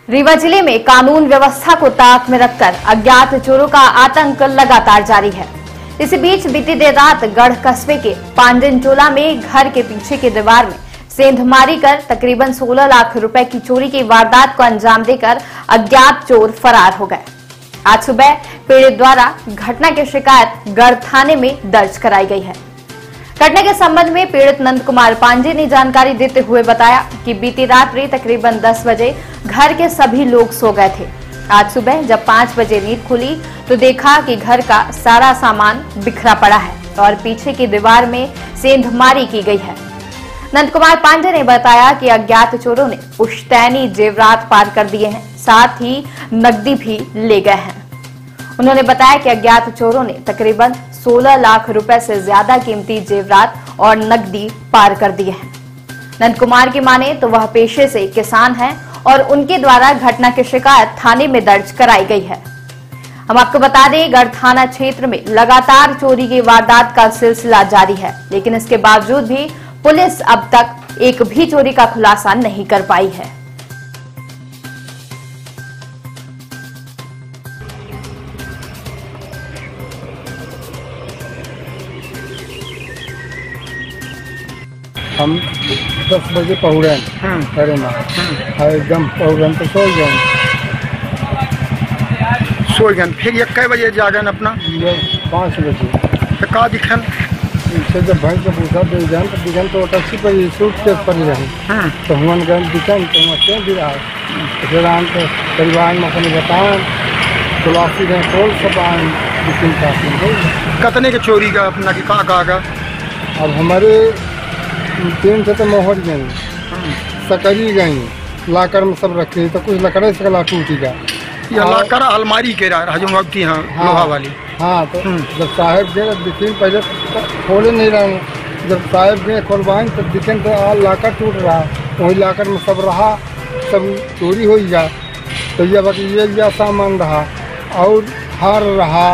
रीवा जिले में कानून व्यवस्था को ताक में रखकर अज्ञात चोरों का आतंक लगातार जारी है। इसी बीच बीती देर रात गढ़ कस्बे के पांडनटोला में घर के पीछे की दीवार में सेंधमारी कर तकरीबन 16 लाख रुपए की चोरी की वारदात को अंजाम देकर अज्ञात चोर फरार हो गए। आज सुबह पीड़ित द्वारा घटना की शिकायत गढ़ थाने में दर्ज कराई गई है। घटना के संबंध में पीड़ित नंद कुमार पांडे ने जानकारी देते हुए बताया कि बीती रात्रि तकरीबन 10 बजे घर के सभी लोग सो गए थे। आज सुबह जब 5 बजे नींद खुली तो देखा कि घर का सारा सामान बिखरा पड़ा है और पीछे की दीवार में सेंधमारी की गई है। नंद कुमार पांडे ने बताया कि अज्ञात चोरों ने पुश्तैनी जेवरात पार कर दिए हैं, साथ ही नकदी भी ले गए हैं। उन्होंने बताया कि अज्ञात चोरों ने तकरीबन 16 लाख रुपए से ज्यादा कीमती जेवरात और नकदी पार कर दिए हैं। नंद कुमार की माने तो वह पेशे से किसान हैं और उनके द्वारा घटना की शिकायत थाने में दर्ज कराई गई है। हम आपको बता दें, गढ़ थाना क्षेत्र में लगातार चोरी की वारदात का सिलसिला जारी है, लेकिन इसके बावजूद भी पुलिस अब तक एक भी चोरी का खुलासा नहीं कर पाई है। हम 10 बजे पहुँचे अरे ना एकदम पहुँचन तो सो गए फिर एक कै बजे जागन अपना 5 बजे तो का दिखन से जब भाई से पूछा तो दिखन तो टैक्सी पर सूट केस पर रहे तो हम गए दिखन तो वहाँ क्यों भी रहा फिर आन तो परिवार में अपने बताएं तलाशी रहे टोल सब आए दिखन काफी कतने के चोरी का अपना की का अब हमारे 3 से तो मोहर गई सकरी गई लाकर में सब रखे तो कुछ लकड़े से गला टूटी का या लाकर अलमारी के राजमती हाँ लोहा वाली। हाँ तो जब साहब गए दिखीन पहले खोले नहीं रहे, जब साहब गए खोलवाएं तो दिखें तो लाकर टूट रहा, वही लाकर में सब रहा, सब चोरी हो गया। तो ये सामान रहा और हार रहा,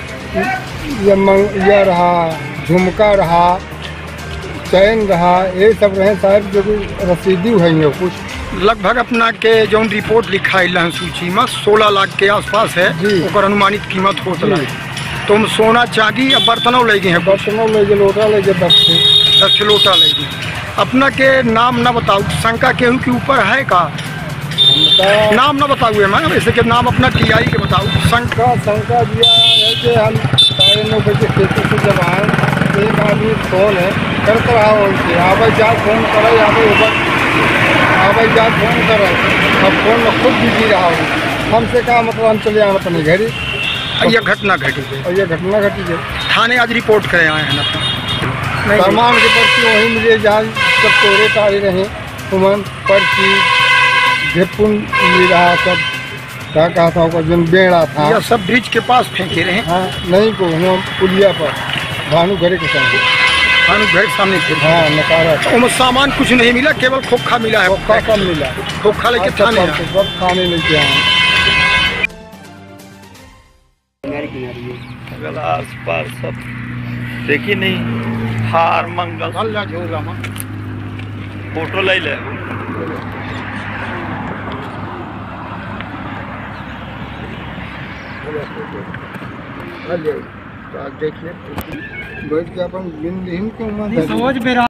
ये रहा, झुमका रहा, चैन रहा, ये सब रहे साहब जो रसीदी है कुछ लगभग अपना के जो रिपोर्ट लिखाइल सूची में 16 लाख के आसपास है और अनुमानित कीमत हो चला। तुम सोना चांदी या बर्तनों ले गए हैं? बर्तनों ले गए, लोटा ले गए, 10 लोटा ले गए। अपना के नाम न बताओ, शंका केहू के ऊपर है का? नाम न बताओ मैं वैसे के नाम अपना टीआई के बताओ। शंका दिया है कि हम 9:30 बजे खेती से जब आए एक आदमी फोन है करता रहा उनसे आवाज जा फोन करे आवाज जा फोन करे, अब फोन में खुद बिजी रहा हूँ। हमसे कहा मतलब हम चले आना अपने घर ही। ये घटना घटी है थाने आज रिपोर्ट करे आए हैं अपना सामान के पर्ची वहीं मुझे जहाँ सब तोड़े ताड़े रहे तुमन पर्ची झेपुन मिल रहा सब क्या कहा था जो बेड़ा था यह सब ब्रिज के पास फेंके रहे। हाँ नहीं को हम पुलिया पर भानु घरे के सामने सामने थे। हाँ नकारा था। सामान कुछ नहीं मिला, केवल खोखा मिला है। खोखा कम मिला, खोखा लेके थाने सब थाने लेके आए। आस पास सब देखी नहीं, हार मंगल फोटो ले ले देख ले बैठ के अपन समझ में